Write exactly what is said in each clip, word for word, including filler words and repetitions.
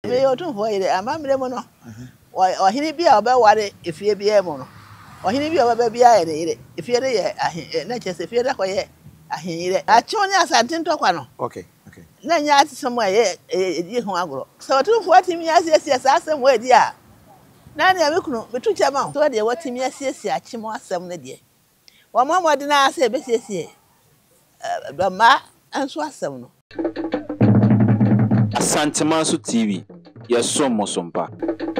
Me Otumfuo yire amamre mo no. Ohene bia obeware efie bia mo no. Ohene bia obeba bia ye yire. Efie de ye ahe na chese efie de koye ahe yire. Achonya Asante ntokwa no. Okay, okay. Na nya asem ye edi ho agoro. So Otumfuo timi asiesie sa asem we di a. Na na me kunu betu chama. So de watimi asiesie achimo asem ne de. Wa mama de na ase besiesie. Ba ma anso asem no. Asantehene T V. Yesom mosompa.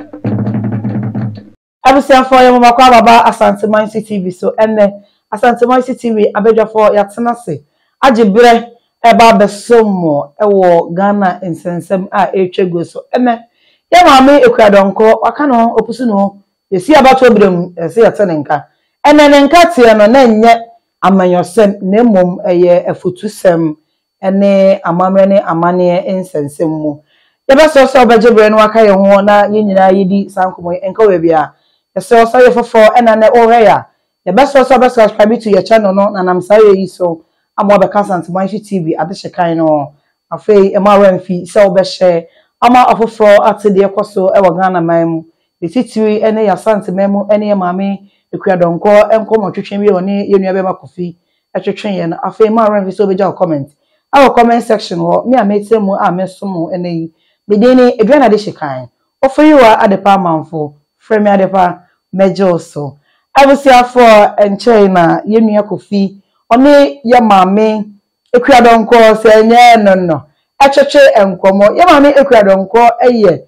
Abusiafo ya mama kwa baba Asantehene T V so enne Asantehene T V abedwafo yatena se agibre eba besomo ewo Ghana nsensem a etwego so enne ya mama ekura Donkor waka no opusu no yesi abato brem ese yatene nka enne ne nka tie no na nye amanyosem na mom eye efotusem ene amamre ne amane nsensem mu yeba so so obagibre no waka ye ho na yenyina yidi sankomo enka we bia so so ye fofo ena na oheya the best so so subscribe to your channel no na nam saye yi so amo be Asantehene T V adehye kan no afei e ma ramfi se wo be share ama afofo atede ekoso e wo Ghana man the titiri ene ya Asantehene mu ene maame ekua Donkor enkomo twetwe bi oni yenua be makofi etwetwe ye na afei ma ramfi so be ja comment our comment section wo me amete mu amesomo ene yi bedeni edwana adehye kan ofori wa adepa manfo frame adepa mejo so abusiafo enche na yenua kofi oni ya maame ekua Donkor se nye no no atwetwe enkomo ya maame ekua Donkor eye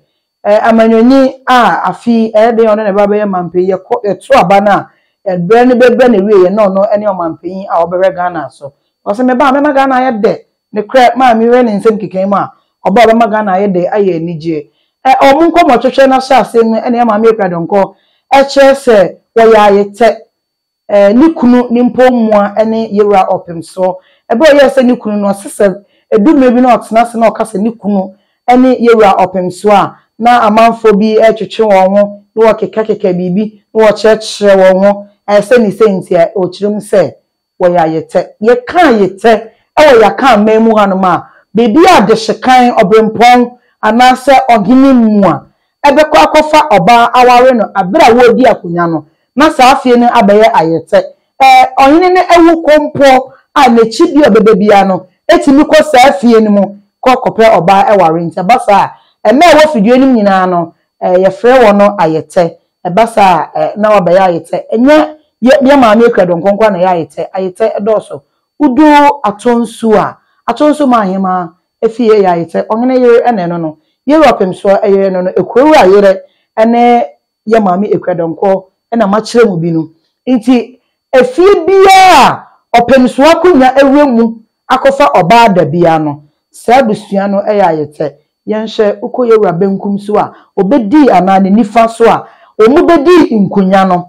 amanyoni a afi e de ono ne baba ye mampe ye eto aba na e bre ne bebe ne wie ye no no ene o mampe a obere Ghana so o se me ba me Ghana ye de ne kra maame we ne nsem kikan mu a oba ba Ghana ye de aye anije e o mu nkomo twetwe na sha asem ene maame ekua Donkor eche se wo ya yete eh ni kunu ni mpomua ene yewra opemso ebe o ye se ni kunu no sese edume bi na otena se na okase ni kunu ene yewra opemso a na amanfo bi etwetwe won ho no okeka keka bibi no wo chechre won ho ese ni senti a o kirem se wo ya yete ye kan yete e wo ya kan memu hanom a bibi a de hyekan obrempon anase ogini mu a ebe kwa kofa oba aware no abira wo di akunya no na saafie no abaye ayete eh ohene ne ewu kompo a nechi bi obebe bia no etimi ko saafie no mu kokope oba eware nti basa eme wo fidie nim nyina no eh ye frɛ wo no ayete e basa na obaye ayete enye ye maame ekura Donkor kwa na ye ayete ayete edoso udu atonsu a atonsu ma hema efie ya ayete ohene ye ene no no Europe so eye no no ekuru ayere ene ye maami ekua Donkor ena machire mu binu nti efie bia opemso akunya ewemu akofa oba da bia no sabusua no eye ayete yenhye uko yewura benkum so a obedi anane nifa so a omubedi nkunya no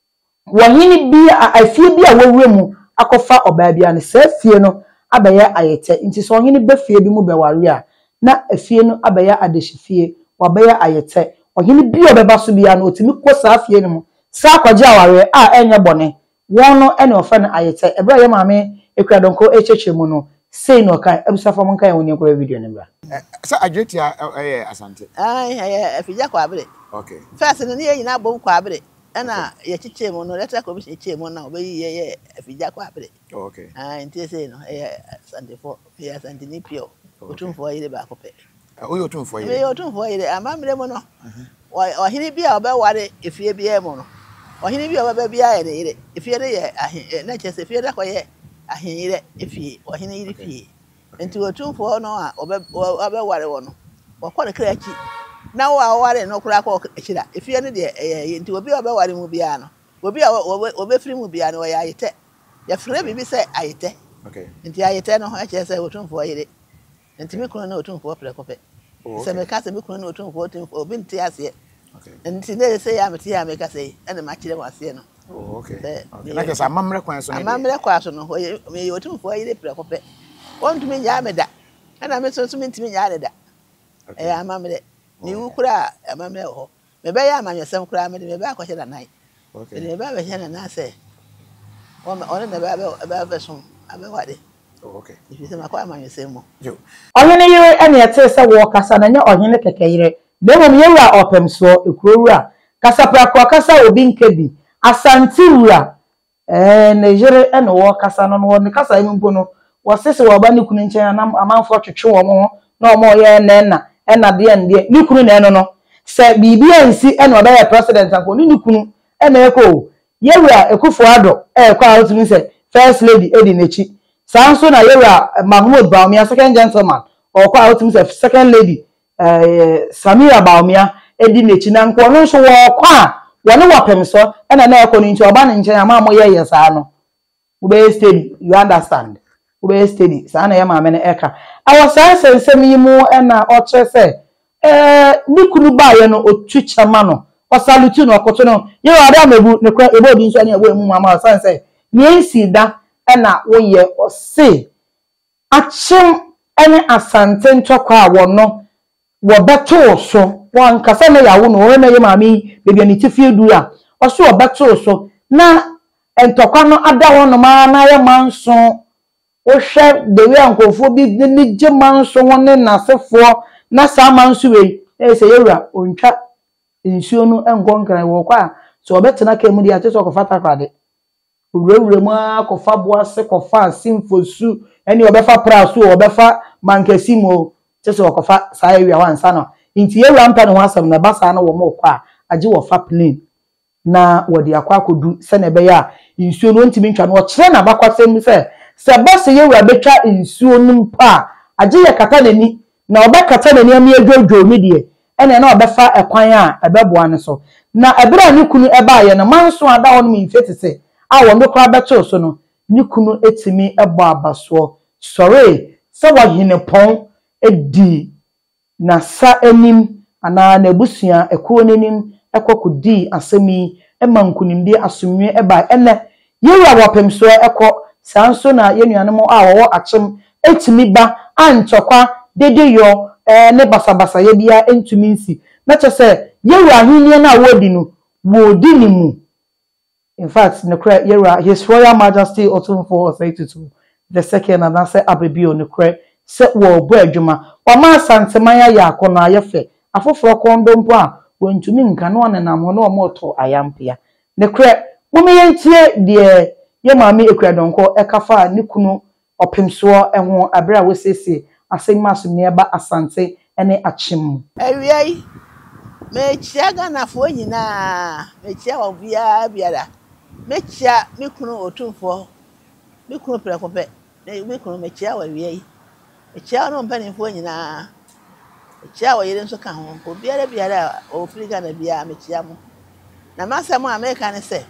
wahini bia afie bia wewemu akofa oba bia no safie no abaye ayete nti so ohini befie bi mu beware a na afie no abaya adehifie wabaya ayete ohini bi obeba so bia no otimi kosa afie no mu sa kwaje aware a enye bone won no ene ofa na ayete ebra ye maame ekura Donkor echeche mu no sei no kan abusafo mon kan woni ko video ne bra sa adweti eh Asante ai ai afija kwa abre okay first no ne yina bom kwa abre ana ye cheche mu no letter commission cheche mu na obayi ye afija kwa abre okay ai ntie sei no eh Asantefo ya Asantehene pio Otumfuo yire ba kope o yo Otumfuo yire me Otumfuo yire amamre mo no ohene bia obeware efie bia mo no ohene bia obeba bia ye yire efie de ye ahe na chese efie de koye ahe yire efie ohene yire fie nti Otumfuo no a obeware wo no wakọ kra chi na wo aware no kra akọ chira efie ne de eh nti obi obeware mu bia no obi obefiri mu bia no ya ayete ya frɛ bibi se ayete okay nti ayete no ha chese Otumfuo yire nti me kono na Otumfuo pre kope se me ka se me kono na Otumfuo Otumfuo obi nti ase okay nti ne se ya meti ya me ka se ene ma kire wase no oh okay okay na ke sa amamre kwan so ne amamre kwa so no me Otumfuo yire pre kope wontu me nya me da ana me so so me ntimi nya da eh amamre ni wukura amamre ho me be ya amanyesem kura me de me be akɔhye da nai okay me be ba hye na na se o me one na be be be so abe wade okay ohene yire ene yete se wo kasa na nya ohene kekeyire Demo yewura opemso ekurowura kasa prakwa kasa obi nkebi Asantewura eh Nigeria ene wo kasa no no ne kasa emgo no wo sese wo ba ne kunu nchen na amanfo twetwe wo mo na o mo ye na na ena de nde ni kunu na eno no se bibi ansi ene oba ye president anko ni kunu ene eko yewura ekufo ado e kwa otumi se first lady edi nechi sanso na yewura Mahmoud Baumia second gentleman o kwa otumi se second lady eh Samira Baumia edi nechi na nko no so wo kwa wone wapemso ena na eko ni nchi oba ne nchen ama mo ye yesa no ube steady you understand ube steady sana ya maame ne eka awasa sensem yimu ena o trese eh nikunu ba ye no otwicha ma no o salute no okoto no ye wade amebu ne kwa ebo bi nso ane ebo emu mama sanse niensi da ena wo ye Osei achim ene Asante ntwakwa wono wo beto so wan kasa na yawo no wo na ye maame bebi ni tifie dura o so wo beto so na entokwa no ada wono ma na ye manso o hwe de we ankofo bi ni je manso woni na sefo na sa manso we e se yewura ontwa nsuo no engonkran wo kwa so obetena ka mu di ate so kofata kwade urewure mu akofa boase kofa asimfosu eni obefa praso obefa mankasimo tese okofa sa yewia wansa no nti yewura mpa ne ho asem na basa na wo mo kwa age wo fa plane na wodi akwa kodu se na be ya nsuo no ntimi ntwa no kire na bakwasem se se basa yewura betwa nsuo no mpa age ye kata nani na obekata nani am yedwodwo ni de ene na obefa ekwan a ebeboa ne so na ebra ni kunu eba ye na manso ada won mi fetese a won do kra beto so no ni kunu etimi ebo abaso sorry se wa hine pon edi na sa enim ana na busua ekuo nenim ekokodi asemi ema nkunimde asomwe eba ene yewura wapemso eko sanso na yenuanom a wo achim etimi ba antokwa dede yo eh ne basabasa ye bia entumi nsi na chese yewura ahunye na wodi no wodi ni mu in fact ne kra yewura His Royal Majesty Otumfuo Osei Tutu the second and answer abebio ne kra se wo bo adwuma o ma Asantemanya ya akono ayefe afoforo kondo mpo a wontumi nka no ne nam no mo to ayampia ne kra mo yentie de ye maame ekura Donkor ekafa ne kunu opemso eho abra wosese asema sumeba Asante ene achim ewiai me chiaga na fo nyina me chia wa bia biara me chia me kunu Otumfuo me kunu prekope me kunu me chia wa wiai me chia no mpani fo nyina me chia wa yire nso ka ho ko biara biara o Africa na bia me chia mo na masem America ne se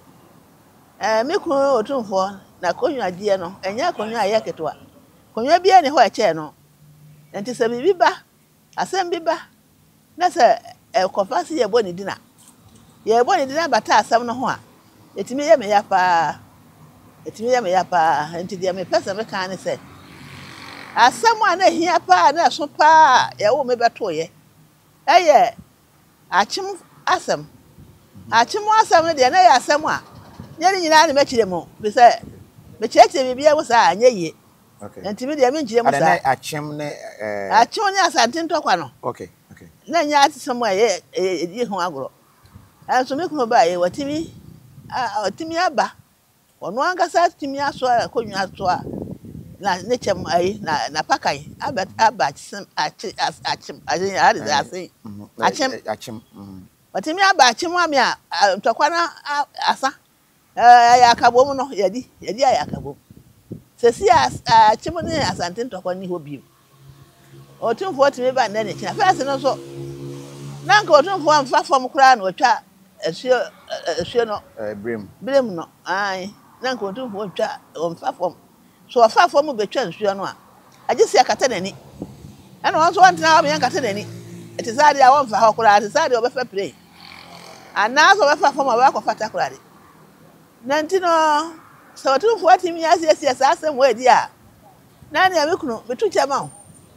eh me kunu Otumfuo na konwa die no enya konwa ayeketwa konwa bia ne ho eche no enti se bibi ba asem biba na se ekofasi ye boni dina ye boni dina bata asem no ho a etimi ye me ya pa etimi ye me ya pa enti de me pesa me kan ne se asem a na hia pa na so pa ye wo me beto ye eye achim asem achim asem de na ya asem a nyeri nyina ne mechire mo be se me cheche bibia wo sa anya ye okay enti me de me njire mo sa na achim ne eh achim ne Asante ntokwa no okay okay na nya atisemo ye edi ho agoro anso me kunu ba ye watimi a watimi aba ono angasa timi aso akonwa aso a na ne chem ai na na pakai aba aba achim achim achim achim achim achim watimi aba achim ami a ntokwa na asa eh ya akabo mu no yedi yedi ya akabo sesi achim ne Asante ntokwa ni hobi Otumfuo timi ba na ne kina first no so na nka Otumfuo amfa fom kura na otwa asuo asuo no eh brem brem no ai na nka Otumfuo twa omfa fom so ofa fom betwa asuo no a agisi akata nani ana won so wantena wa kata nani etisade a won fa ha kura etisade obefa play ana so obefa fom oba ko fata kura de na ntino so Otumfuo timi asiasi asasem wedi a na na mekunu betu chama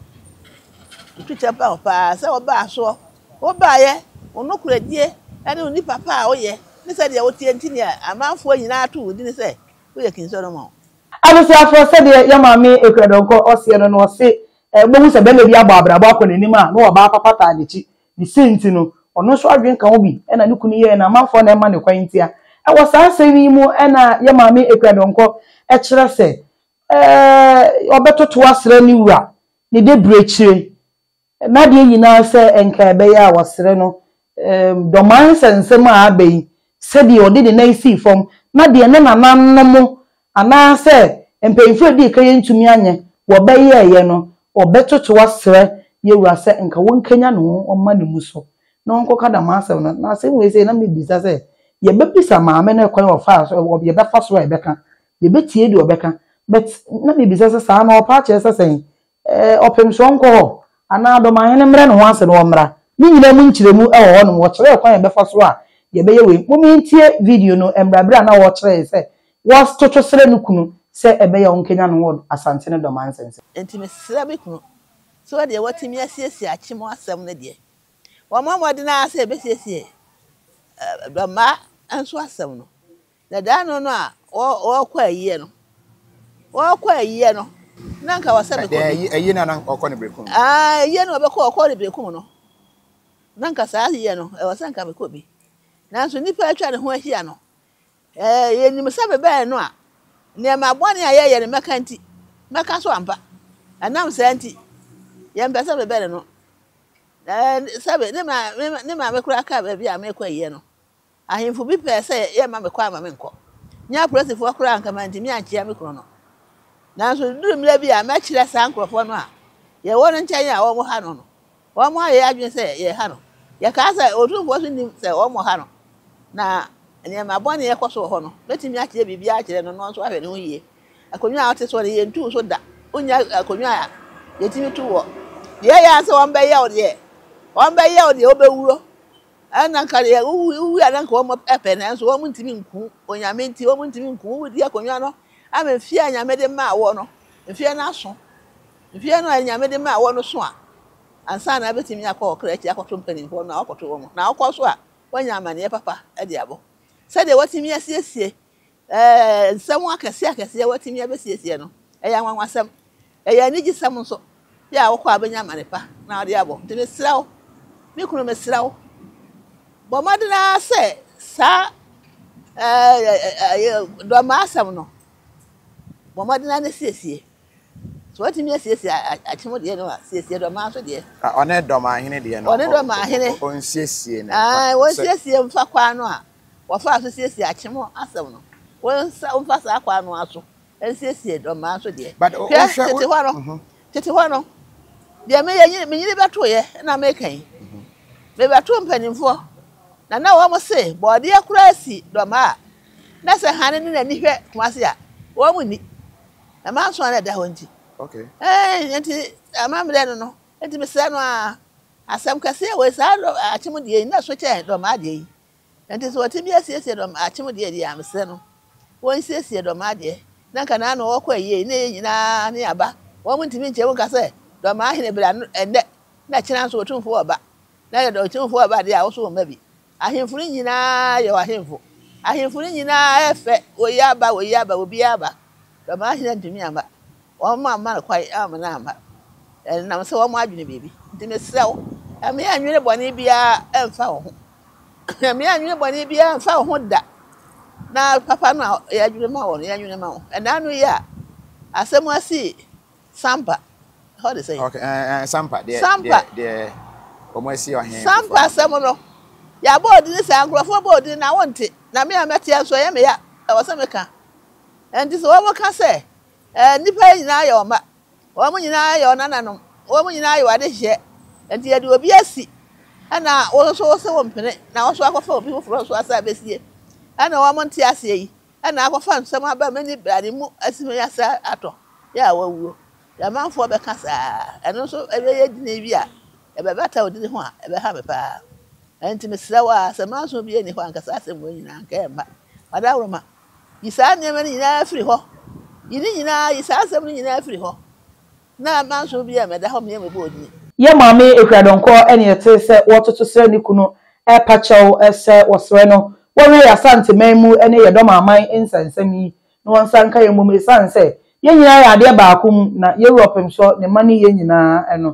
tutu pa pa se oba aso oba ye onokura die ene oni papa a oye ni se de wotie ntini amanfo nyina atu udi ni se oye kinso no mo abese afro se de ya maame ekura Donkor Osei no no se bohu se be na bi agba abra ba ko nanim a no oba papa ta adechi ni senti no ono so adwen kan obi e na ne kunu ye na manfo na e ma ne kwantia e wo saa semi mu e na ye maame Akua Donkor e kire se eh obetoto asre ni wura ne de brechire na de nyina se enka be ya wasre no em doman sensem a abai se de odi de na isi fom na de ne nananno mu ana se empemfo di ka yentumi anye wo be ye ye no obetoto asre ye wura se enka wonkanya no omma ne mu so na onko kada ma asem na na se we se na me bisa se ye be pisa maame na kwan wo fa so ye be fa so e be ka ye be tie de obeka but na me bisa se sa na opa che se sen eh opem so onko ho ana Dormaahene mre no wanse no mra ni nyina mu nchiremu e ho no wo kire kwan ye be fa so a ye be ye we mo me ntie video no embrabra na wo kire se was toto sere no kunu se e be ye onkenya no wo Asantehene Dormaahene sense enti me sere be kunu so de watimi asiesie achimo asem ne de wo mamode na se be siesie doma anso asem no na da no no a wo kwa ayiye no wo kwa ayiye no nanka wasabe ko ayiye na nan okọ ne brekum ah ayiye no be ko okọ ne brekum no nanka sa ayiye no e wasanka be ko bi nanso nipa atwa ne ho ahia no eh ye nim sabe be no a ne ma bone aye ye ne mekanti meka so ampa anam santi ye mpesa be be no eh sabe ne ma ne ma me kura ka be bia me kwa ayiye no ahimfu bi pese ye ma me kwa ama me nko nya prosefo akura anka manti mi anchia me kro no nanso dum le bia ma kire sa nkrofo no a ye won nchen a wo mo ha no no wo mo aye adwen se ye ha no ye ka sa Otumfuo so nim se wo mo ha no na ne ma bone ye koso ho no betimi akire bibia akire no no so ahwe ne ho yie akonwa a wote so ye ntu so da onya akonwa a ye timi tu wo ye ya se won be ye o de won be ye o de obewuro ana kare uwu ana ko mo epe na so wo ntimi nku onyame nti wo ntimi nku wo di akonwa no ama fie anyame de ma wo no fie na so fie no anyame de ma wo no so a ansa na betimi akọ okra chi akọto mpanimfo na akọto wo mo na akọ so a wanyama ne papa e de abo se de watimi asiesie eh nsem akese akese watimi abesiesie no e ya nwanwasem e ya nigi sam nso ya wo kwa abanyama ne pa na de abo de mesrawo mi kunu mesrawo bo madina se sa eh Dormaahene no bo madina ne siesie so watimi asiesie achimo de no siesie Dormaahene so de ah one Dormaahene de no one Dormaahene on siesie na ah won siesie mfa kwa no a wo fa so siesie achimo asem no won sa mfa sa kwa no aso en siesie Dormaahene so de but o tete ho no tete ho no de me ye me nyine beto ye na me kan me beto mpanimfo na na wo mo se bode akura si Dormaahene na se hane ni na ni hwe kumase a wo mu ni na ma so na da ho nti okay eh enti amamre no no enti me se no a asem kase we sa achimo de na so che Dormaahene de enti so watimi asiesie Dormaahene achimo de de am se no won siesie Dormaahene de na kana na wo kwa ye na nyina ne aba wo mu ntimi nche wo kase Dormaahene bra ende na kina so Otumfuo oba na ye Otumfuo oba de a wo so mabi ahemfuru nyina ye ahemfu ahemfuru nyina efe oyi aba oyi aba obi aba Dormaahene ntimi amba wo ma ma kwai am na amba na so wo mo adwene bebi ntimi sew ame anwene bone bia emfa wo ho ame anwene bone bia emfa wo ho da na papa no ya adwene ma wo ya adwene ma wo na no ya asemu asi sampa how they say okay eh sampa de de omo asi o hen sampa asemu no ya board ni sa nkrofo board na wonte na me amete so ya me ya e wo se me ka enti so wo ka se eh nipa nyina ya oma wo mu nyina ya onananom wo mu nyina ya wade hye enti ya de obi asi ana wo so wo se wo mpene na wo so akọfa obi foforo so asa besie ana wo monte ase yi ana akọfa nsem aba mani brade mu asime ya sa ato ya wawuo ya manfo be kasa eno so ebe ye dine bi a ebe bata odine ho a ebe ha me pa enti mesrawa se manso bi eni ho ankasa asem wo nyina anka e ma adawroma yisa nyeme nyina afiri ho yini nyina yisa asem nyina afiri ho na manso bi e meda ho me me bo odine ye maame Akua Donkor ene yete se wototo sere ni kunu e pachew ese wosere no wonwe ya Asantehene mu ene ye Dormaahene insensemi no wansanka ye mum sanse ye nyina ya ade baakum na Europe mso ne mani ye nyina eno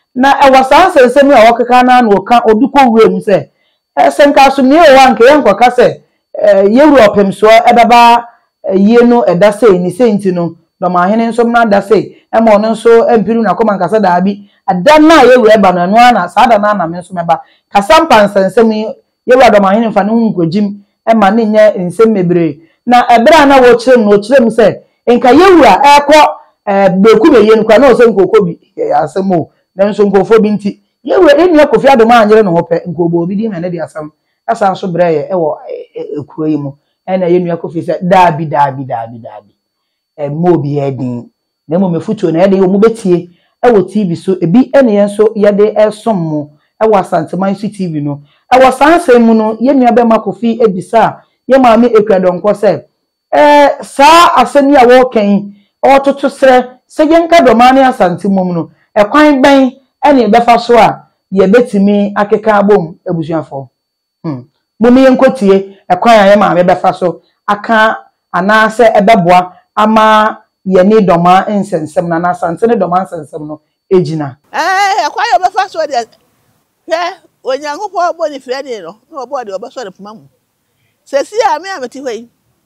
na e wasan sensem a wokeka na na oka odukọ wurem se esenka so ne o wanke yenkoka se yewu opemso ebeba yie no eda sei ni senti no Dormaahene nso na da sei e mo no nso empiru na koma nkasa da bi ada na yewu eba no anu na sada na na me nso meba kasa mpansensem yewu Dormaahene mfa ne hunkojim e ma ne nya nsem mebre na ebra na wo kire no kire se enka yewu a ekọ beku be yenu kwa na o se nkoko bi asemo na nso nkofo bi nti yewu enu Kofi Adom anyere no hope nkobo bi di me ne di asam asa nso breye e wo ekuo yi mu na yenu Kofi se daabi daabi daabi daabi e mo bi edin na mo mefuto na yede wo betie e wo T V so ebi ene yenso yede esom mo e wo Asantehene T V no e wo sansem mu no yenu abema Kofi ebisa ye maami ekwa Donkor se eh sa asemi a wo kan o toto sere se yenka domane Asantehene mu no e kwan ben ene befa so a ye betimi akeka abom ebusuafo hm mo mi yenkotie e kwan a ye maami befa so aka ana se ebeboa ama ye ni doma nsensem na na Asantehene doma nsensem no ejina eh e kwan yo befa so de hwe onyankopɔ bɔ ni fie ni no na obo de obeso de puma mu sesi a me ameti hwei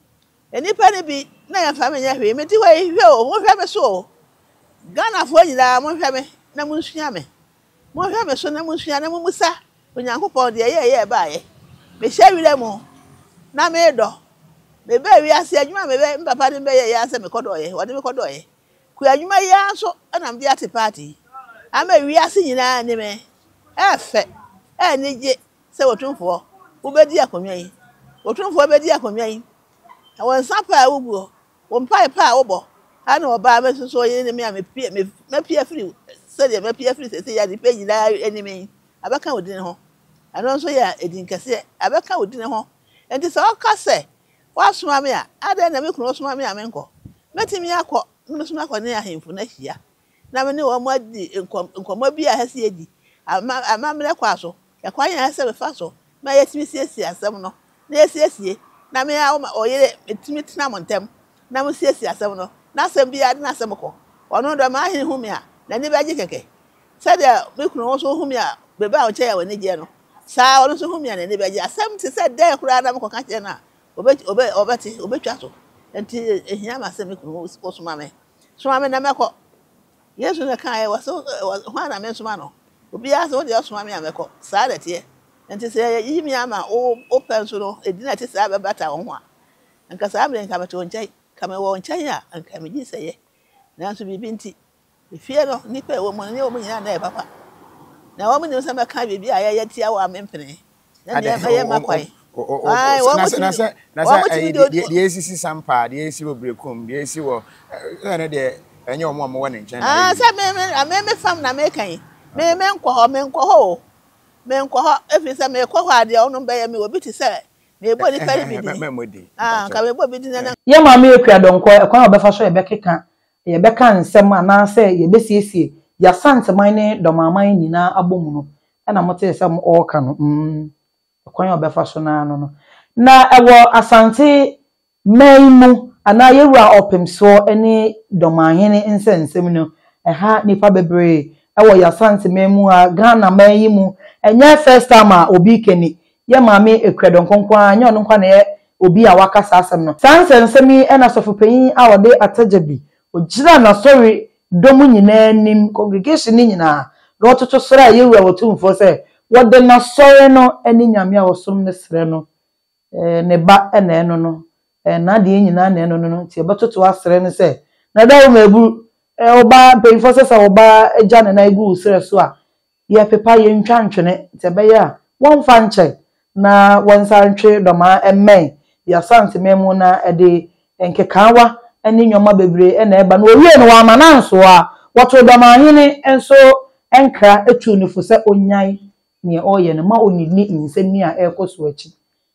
enipa ni bi na ya fa me nya hwei meti hwei hwe o mo hwe me so Ghana fo nyina mo hwe me na mo nsua me mo hwe me so na mo nsua na mo musa onyankopɔ de ye ye ba ye me hye wire mo na me do me be wi ase adwuma me be papa de be ye ya ase me kodo ye wode me kodo ye ku adwuma ya so na me ate party ama wi ase nyina ni me efe e ni je se Otumfuo wo be di akonwa yi Otumfuo be di akonwa yi won sapa wugo won pai pa wo bo ana oba me so ye ni me me pie me pie free se de me pie free se se ya di pe nyina enemy abaka odin ho ano so ya edin kase abaka odin ho enti se o ka se wa soma me a ada na me kunu soma me a me nko metimi akọ me soma akọ ne ahemfu na hia na me ne wo mo adi nkomo bi a hase edi ama ama me kwa so ya kwa ya hase be fa so ma yetimi siesie asem no na yesiesie na me a oyere metimi tena montem na mo siesie asem no na asem bi ade na asem ko ono do ma ahen hu me a na ni baje keke se de me kunu so hu me a be ba o che ya woni je no sa ono so hu me a na ni baje asem ti se de kura na mo ko ka che na obe obe obeti obetwa so enti ehia ma se me kunu so soma me soma me na meko Yesu na kan e waso ho na me soma no obi ya so de soma me ameko sa de tie enti se yi mi ama o open so no edina ti sa be bata wo ho a nka sa me nka beto nchai ka me wo nchai a nka me ji seye na so bibi nti efie no ni pe wo mo ne wo mo nyina na e papa na wo mo ni so me kan bibi a ye tia wo amempene na ne ye makwai Ai, na na na the A C C sampa, the A C C obrekum, the A C C wo na de enye omo omo wona nchen. Ah, say me me me fam na me kan. Me me nkọ ho, me nkọ ho. Me nkọ ho, efi say me kọ ho ade onu be ya me obi ti say na ebo ni pere bi di. Ah, ka me ebo bi di na. Ye ma me ekua Donkor, e kwa obefa so ye bekeka, ye beka nsem ana say ye besiesie. Ya Asantehene Dormaahene nyina abomu no. E na mote sem o ka no. Mm. Kwan obefa so na no no na ewo Asante maimu ana yewura opemso ene Dormaahene nsensem no eha nipa bebre ewo ya Asante maimu a Ghana maimu enye first time a obi keni ye maame ekwa Donkor anya ono kwa na ye obi a wakasa asem no sansensem ena sofopanyin a wode atajabi ogira na sorry domu nyina nim congregation nyina ro toto sora yewura Otumfuo se wode na sore no eni nyame a wosom ne sere no eh ne ba ena eno no eh na de nyina na eno no ti ebetoto asere ne se na da wo mabu eh oba peyifo se se oba eja ne na igu sere so a ye pepa ye ntwantwene ti be ya won fa nche na won sa ntwe doma emmen ya Asantehene mu na ede enkekawa eni nyoma bebre ena eba no owie no wa mananso a woto Dormaahene enso enkra etu nufu se onyai ni oye no ma onini nsem ni a ekoso achi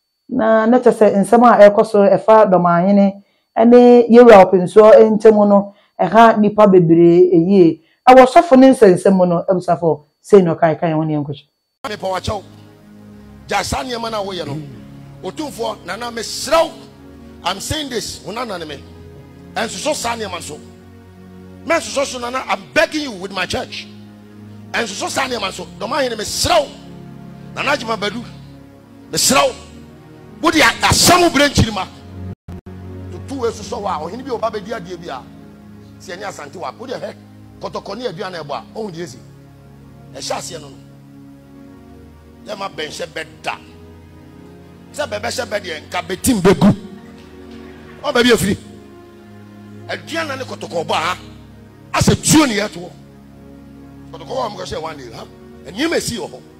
na netese nsem a ekoso efa Dormaahene ene yewura openso entemu no eha nipa bebre eyie awosofo ne nsensem no ebusafo sei no kai kai woni enkocho me pa wacho jasa ne ma na wo ye no Otumfuo na na me sraw I'm saying this una na me and so sa ne ma so me so so na na I'm begging you with my church and so Sanya Manso, Dormaahene me srow, Nanajima Badu, the srow, would ya a some branch to two years so wow, he be Baba Dia Dia, Senya Santua, put your head, Cotoconia Diana, oh, Jesse, a Shassian. Let my bench a bed down. Sababasha Bedi and Cabetim Begu. Oh, baby, free. A Gianna Cotocoba as a junior to Cotocoba. I'm going to say one day, huh? And you may see your home.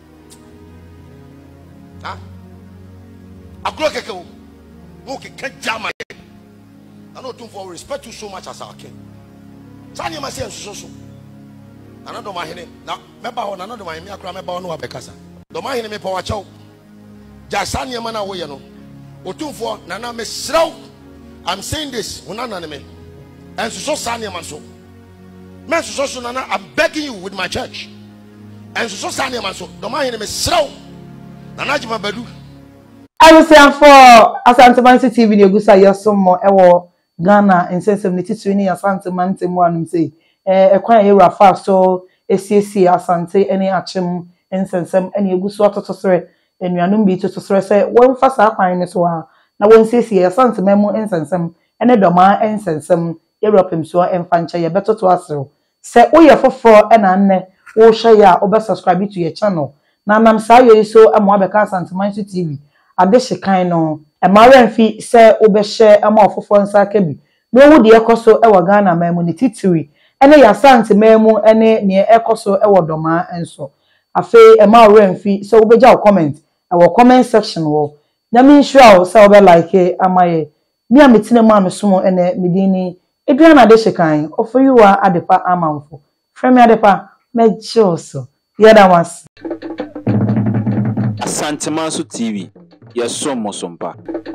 Huh? A clock a go. Okay, can't jam my head. I know Otumfuo respect you so much as I can. Sanya must say so so. Another Dormaahene. Now, remember on another my mere crime about no Abekasa. Dormaahene me power chow. Jasanya mana wo ye no. Otumfuo nana me sraw. I'm saying this, unana me. And so Sanya man so. Men so so nana, I'm begging you with my church. And so Sanya man so. Dormaahene me sraw. Nana jima badu. I will say for Asantehene T V the gusa yesomo ewo Ghana nsensem ne titiri ni Asantehene mu anum say eh ekwan ye rafa so esiesi Asantehene achem nsensem ene egusu atotosere enuanum bi totosere say won fa sa kwan ne so ha na won siesi Asantehene mu nsensem ene doma nsensem Europe so emfa nche ye betoto asero say oye foforo ena nne wo hwe ya obe subscribe to your channel na nam sa ye so amo abeka Asantehene T V adehye kan no e maramfi se obehye ama ofofo nsa kabi no wu de ekoso e wo Ghana mamu ne titiri ene ya Asantehene mamu ene ne ekoso e wo doma enso afi e maramfi se obeja comment e wo comment section wo na me sure se obe like amaye mi ametine mu amesomo ene medini eduana adehye kan ofuyuwa adepa amanfo fremi adepa mejoso yeda was Asantehene T V. Yes, so Mosompa.